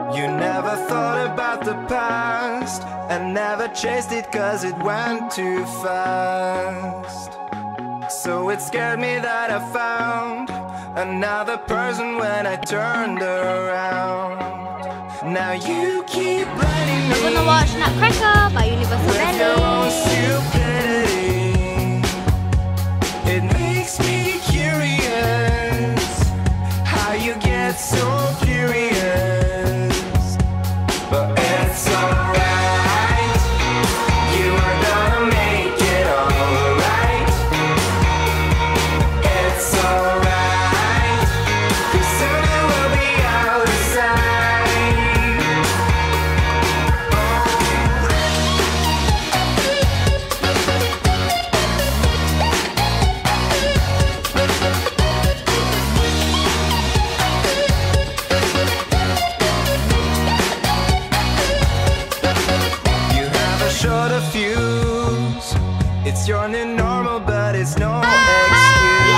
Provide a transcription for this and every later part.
You never thought about the past and never chased it cause it went too fast. So it scared me that I found another person when I turned around. Now you keep letting me. We're gonna watch Nutcracker by Universal with your own Ballet. stupidity. It makes me curious how you get so furious. But it's alright, you are gonna make it alright. It's alright, 'cause soon it will be out of sight. You have a shorter fuse. It's your new normal, but it's no excuse.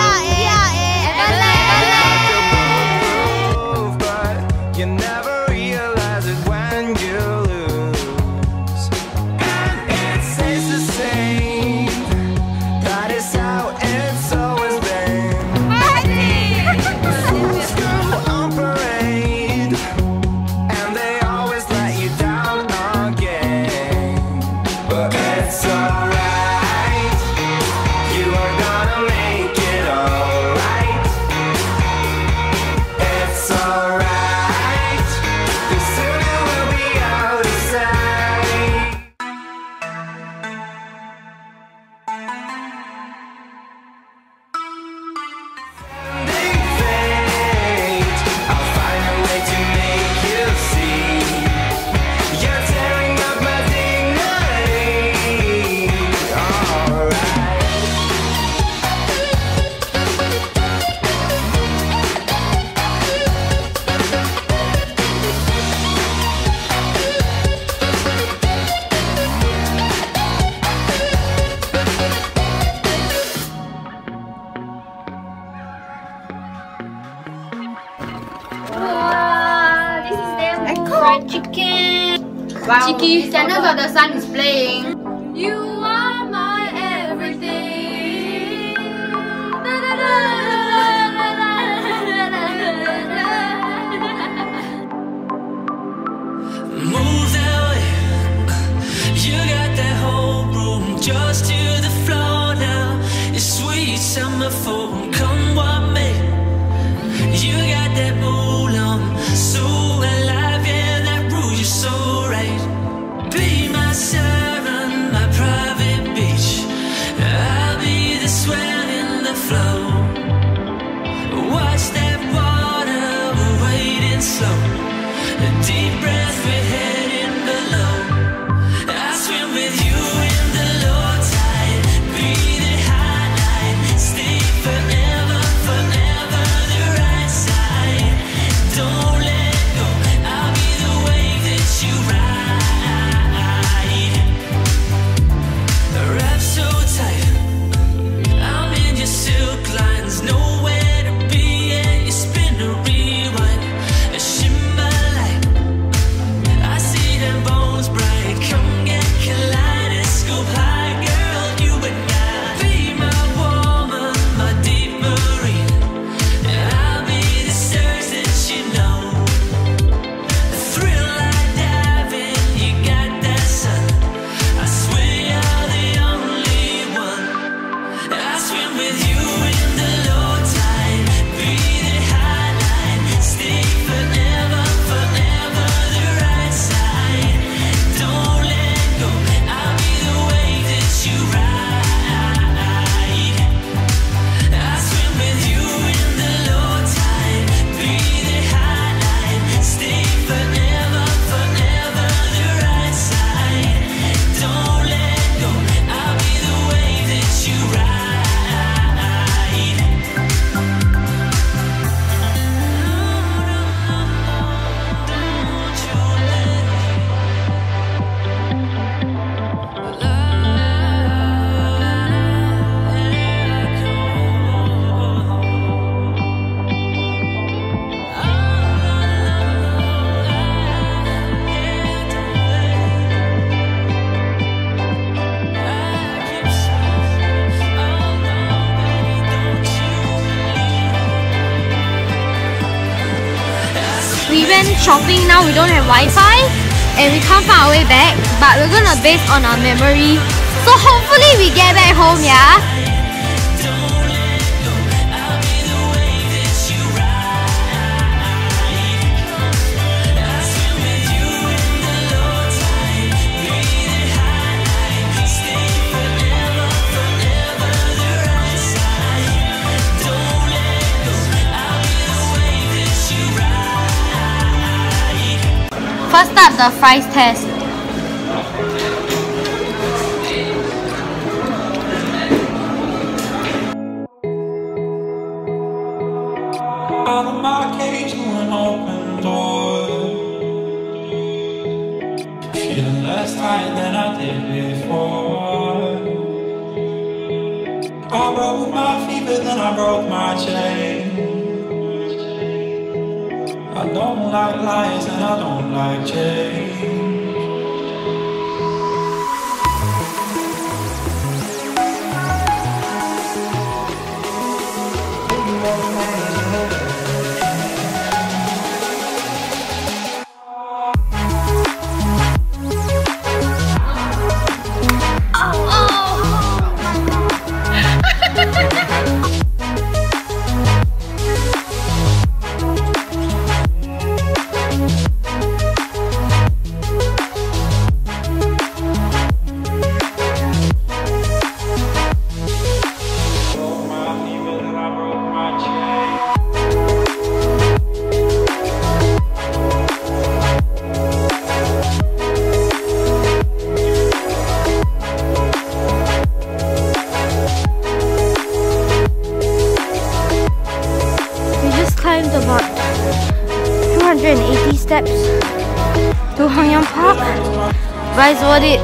But you never realize it when you lose. And it stays the same. That is how it's always been. Fools go on parade, and they always let you down again. But it's alright, you are gonna make it alright. It's alright, 'cause soon it will be out of sight. They fade. I'll find a way to make you see. You're tearing up my dignity. Alright. This is them fried chicken. Wow. Cheeky Channels of the Sun is playing. You are my everything. Move that way. You got that whole room just to the floor now. It's sweet summer fall, come what may. You got that mood on, so alive, yeah, that rules you so right. Be my siren, my private beach. I'll be the swell in the flow. Watch that water, we're waiting slow. A deep breath, we're heading below. I swim with you in the low tide, breathe it high night, stay forever, forever the right side. Don't let go, I'll be the wave that you ride. Wrap so tight, I'm in your silk lines, nowhere to be, and you spin a rewind, a shimmer light. we went shopping, now we don't have Wi-Fi and we can't find our way back, but we're gonna base on our memory. So hopefully we get back home, yeah? First up, the fries test. Out of my cage to an open door, feeling less tired than I did before. I broke my feet, but then I broke my chain. I don't like lies and I don't like change. About 280 steps to Hangyang Park, but it's worth it.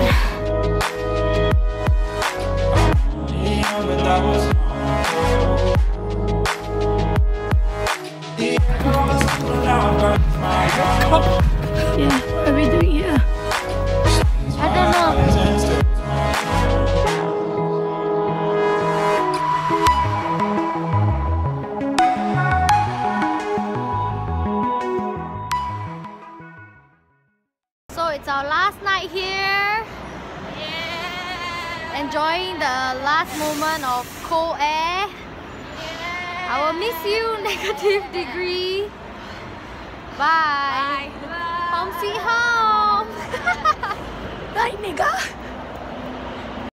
Yeah, what are we doing here? I don't know. So it's our last night here. Yeah. Enjoying the last moment of cold air. Yeah. I will miss you, negative degree. Bye. Bye. Home sweet home. Bye, nigga.